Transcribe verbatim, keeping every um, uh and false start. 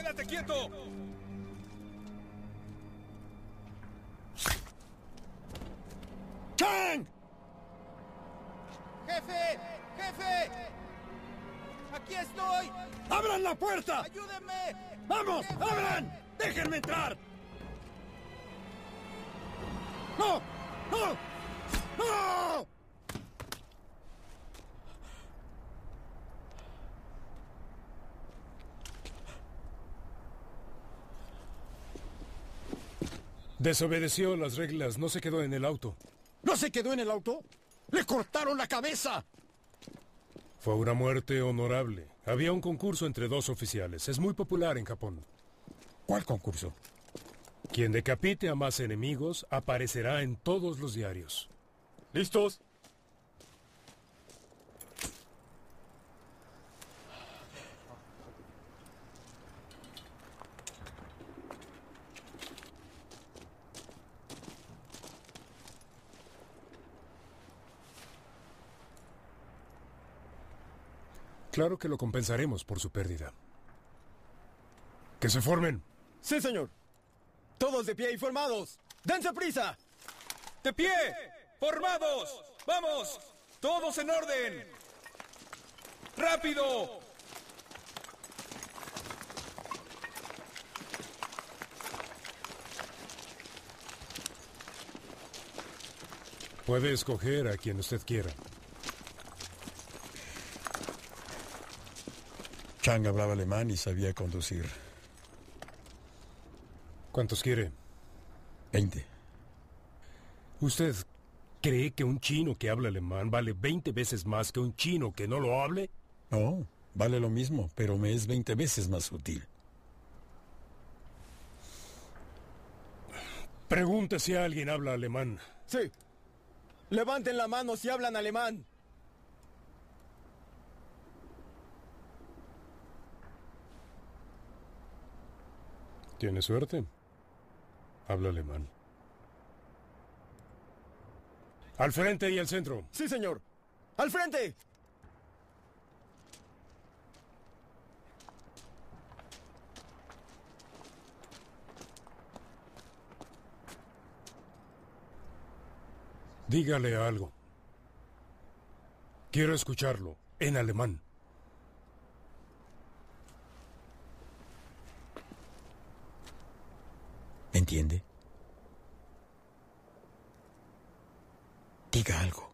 ¡Quédate quieto! ¡Chang! ¡Jefe! ¡Jefe! ¡Aquí estoy! ¡Abran la puerta! ¡Ayúdenme! ¡Vamos! ¡Jefe! ¡Abran! ¡Déjenme entrar! ¡No! ¡No! ¡No! Desobedeció las reglas, no se quedó en el auto. ¿No se quedó en el auto? ¡Le cortaron la cabeza! Fue una muerte honorable. Había un concurso entre dos oficiales. Es muy popular en Japón. ¿Cuál concurso? Quien decapite a más enemigos aparecerá en todos los diarios. ¿Listos? Claro que lo compensaremos por su pérdida. ¡Que se formen! Sí, señor. Todos de pie y formados. ¡Dense prisa! ¡De pie! ¡Formados! ¡Vamos! ¡Todos en orden! ¡Rápido! Puede escoger a quien usted quiera. Chang hablaba alemán y sabía conducir. ¿Cuántos quiere? Veinte. ¿Usted cree que un chino que habla alemán vale veinte veces más que un chino que no lo hable? No, vale lo mismo, pero me es veinte veces más útil. Pregunte si alguien habla alemán. Sí. Levanten la mano si hablan alemán. ¿Tiene suerte? Habla alemán. ¡Al frente y al centro! Sí, señor. ¡Al frente! Dígale algo. Quiero escucharlo, en alemán. ¿Me entiende? Diga algo.